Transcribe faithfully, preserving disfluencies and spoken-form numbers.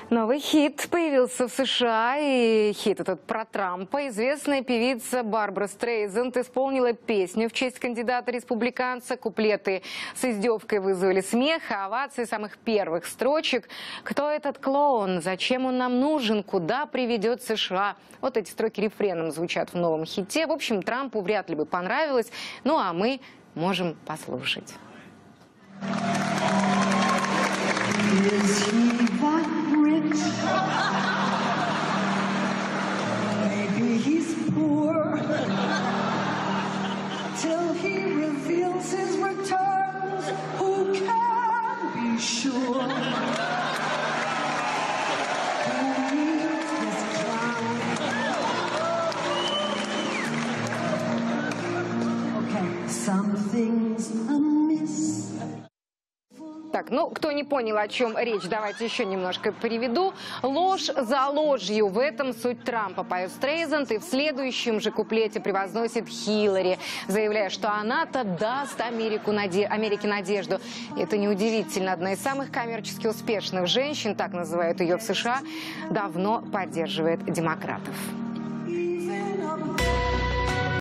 Новый хит появился в США, и хит этот про Трампа. Известная певица Барбара Стрейзанд исполнила песню в честь кандидата-республиканца. Куплеты с издевкой вызвали смех, а овации самых первых строчек. «Кто этот клоун? Зачем он нам нужен? Куда приведет США?» Вот эти строки рефреном звучат в новом хите. В общем, Трампу вряд ли бы понравилось, ну а мы можем послушать. Is he that rich? Maybe he's poor. Till he reveals his returns, who can be sure? Who needs this clown? Okay, something's amiss. Так, ну, кто не понял, о чем речь, давайте еще немножко переведу. Ложь за ложью. В этом суть Трампа, поет Стрейзанд, и в следующем же куплете превозносит Хиллари, заявляя, что она-то даст Америку наде... Америке надежду. Это неудивительно. Одна из самых коммерчески успешных женщин, так называют ее в США, давно поддерживает демократов.